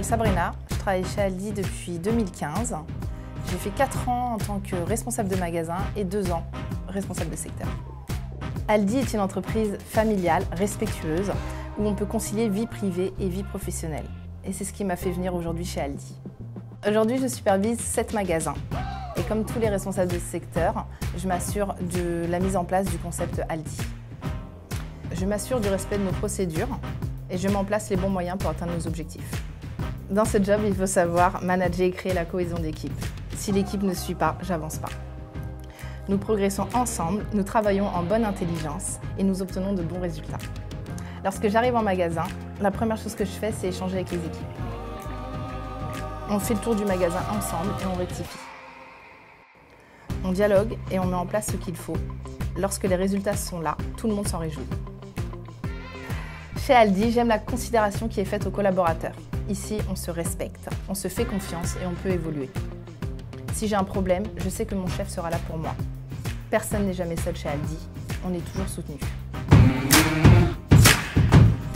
m'appelle Sabrina, je travaille chez Aldi depuis 2015. J'ai fait 4 ans en tant que responsable de magasin et 2 ans responsable de secteur. Aldi est une entreprise familiale, respectueuse, où on peut concilier vie privée et vie professionnelle. Et c'est ce qui m'a fait venir aujourd'hui chez Aldi. Aujourd'hui, je supervise 7 magasins. Et comme tous les responsables de secteur, je m'assure de la mise en place du concept Aldi. Je m'assure du respect de nos procédures et je mets en place les bons moyens pour atteindre nos objectifs. Dans ce job, il faut savoir manager et créer la cohésion d'équipe. Si l'équipe ne suit pas, j'avance pas. Nous progressons ensemble, nous travaillons en bonne intelligence et nous obtenons de bons résultats. Lorsque j'arrive en magasin, la première chose que je fais, c'est échanger avec les équipes. On fait le tour du magasin ensemble et on rectifie. On dialogue et on met en place ce qu'il faut. Lorsque les résultats sont là, tout le monde s'en réjouit. Chez Aldi, j'aime la considération qui est faite aux collaborateurs. Ici, on se respecte, on se fait confiance et on peut évoluer. Si j'ai un problème, je sais que mon chef sera là pour moi. Personne n'est jamais seul chez Aldi, on est toujours soutenu.